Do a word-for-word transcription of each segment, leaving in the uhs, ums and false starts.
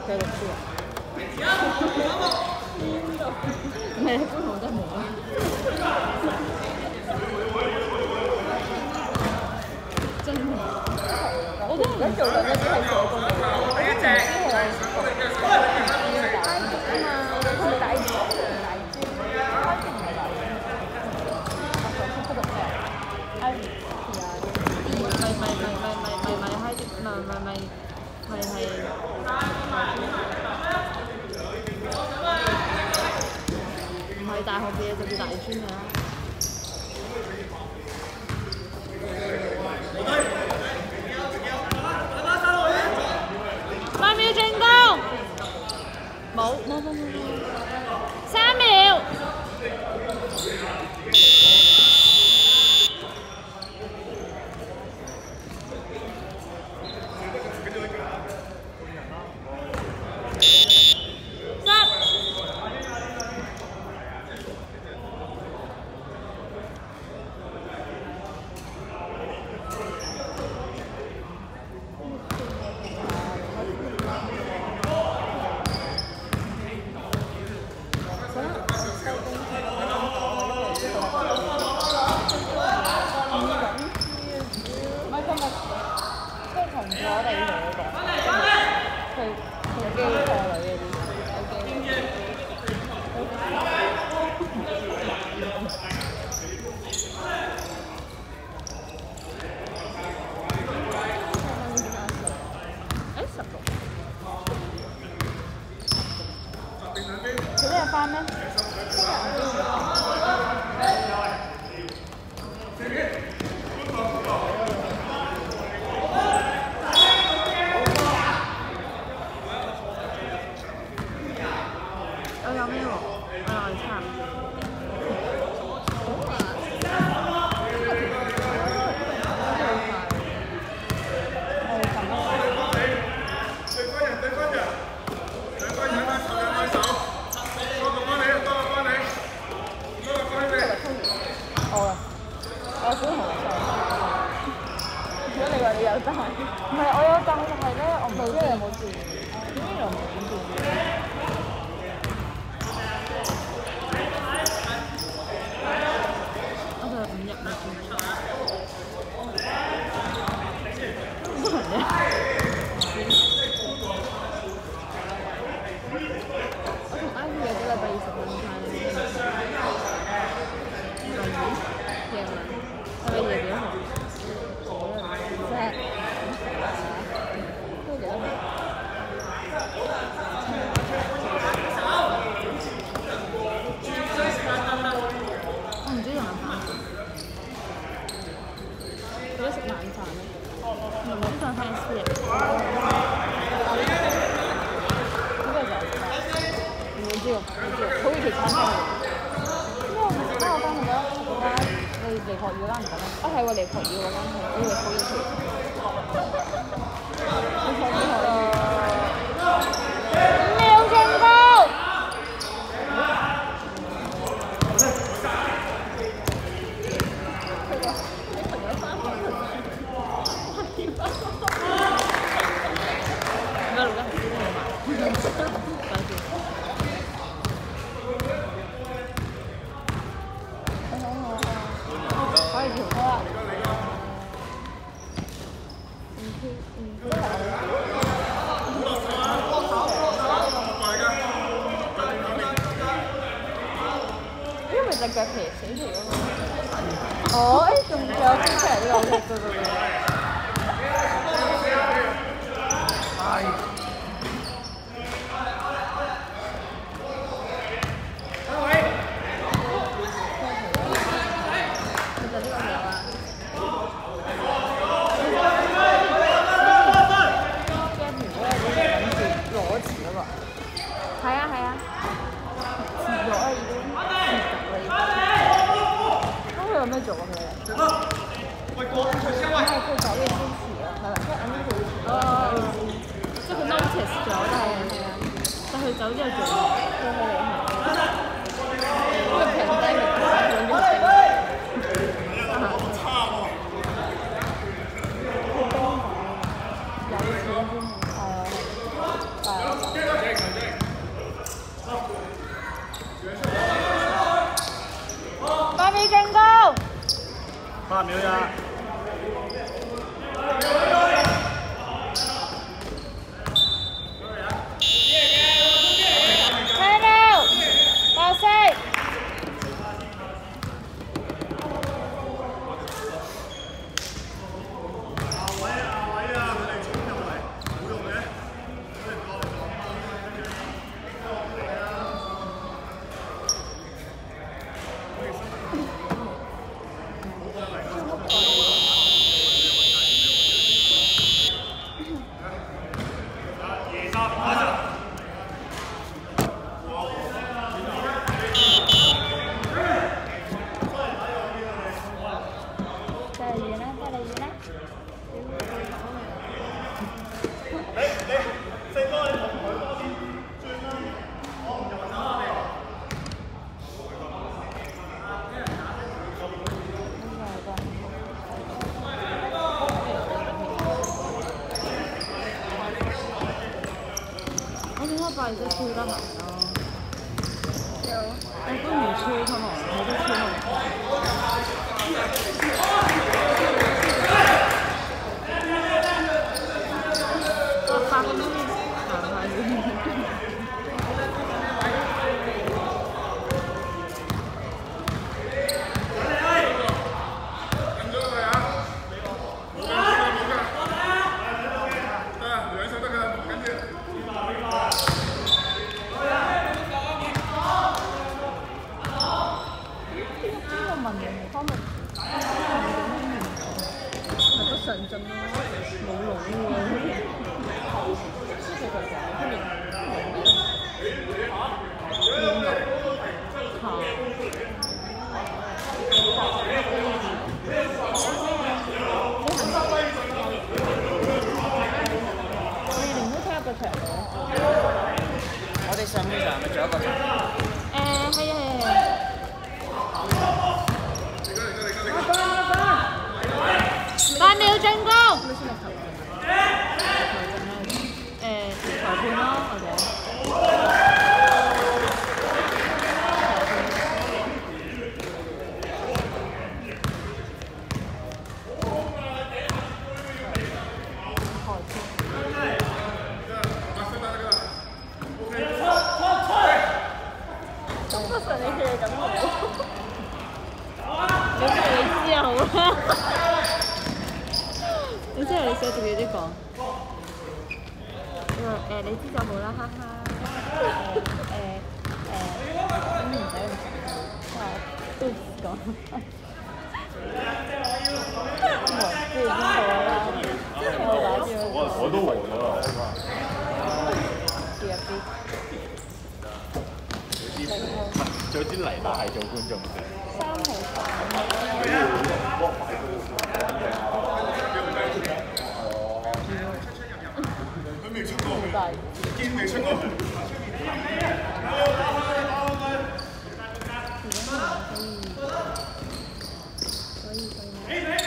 佢讀書啊？唔係，觀塘真係冇啊！真係，我都而家做緊一啲係社工嘅，我都唔知係要大學啊嘛，係咪大二？大二專，開始唔係大二專，我上次讀咩？Ivy 係啊，咪咪咪咪咪咪咪開啲，咪咪咪咪係。唔係大學嘅嘢就叫大專㗎啦。八秒進攻，冇冇冇冇冇，三秒。 秒呀！ 睇到，八四。快啲超得埋咯！我都唔超得埋，我都超得埋。我發嗰啲行快啲。上進咯，冇腦喎。其實佢連你連都踢一個場嘅。 我哋上半場係咪仲有一個場？ 誒係啊係啊。八秒進攻。誒裁判咯，或者。中不順你佢哋咁講。有咩你知啊好啦。你知係你寫住幾啲講？誒你知就好啦，哈哈。誒誒咁唔使咁講，都講。我知邊個啦？我打住我。我都黃咗啦。入邊。 早知嚟但係做觀眾嘅。 三號佢未出過，堅未出過。 所以所以太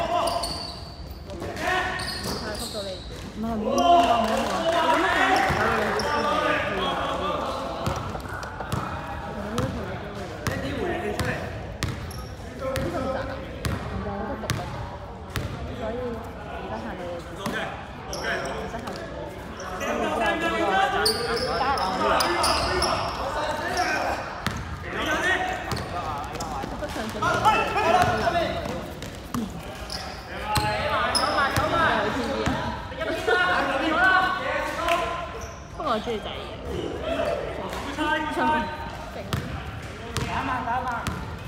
速到你，唔係唔好唔好唔好，你咁樣不過我中意仔嘢。打慢打慢。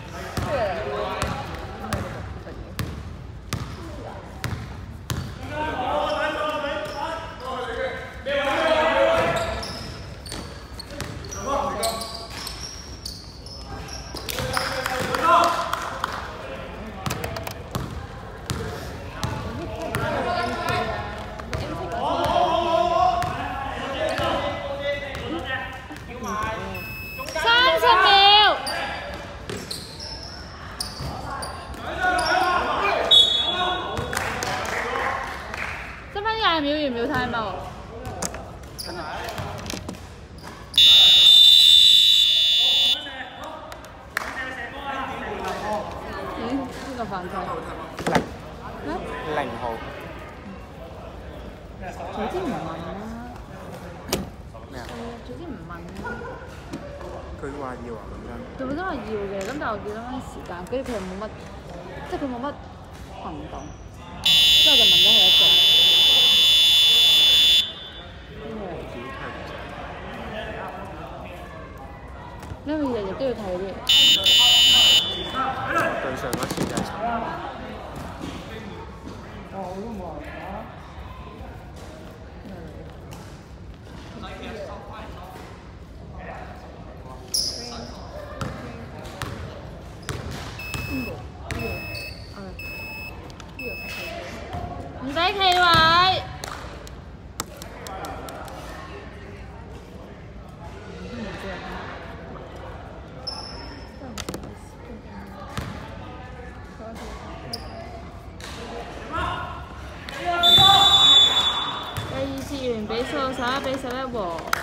廿秒完秒睇冇？咦？呢個犯規。 咩？ 零號早知唔問啦。 咩啊？ 係啊，早知唔問啦。 佢話要啊咁樣。 佢本身話要嘅，咁但係我見到嗰陣時間，跟住佢又冇乜，即係佢冇乜行動，之後就問咗佢一句。因為日日都要睇啲。 對上嗰次就係尋日。 哦，我都冇話講。邊個？呢個。啊。呢個。唔使企位。第二次元比數十一比十一喎。